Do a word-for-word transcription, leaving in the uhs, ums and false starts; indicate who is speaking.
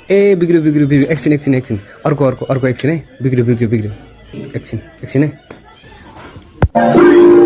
Speaker 1: ए बिग्रियो बिग्रियो बिग्रियो एकछिन एकछिन एकछिन अर्को अर्को अर्को एकछिन है बिग्रियो बिग्रियो बिग्रियो एकछिन एकछिन है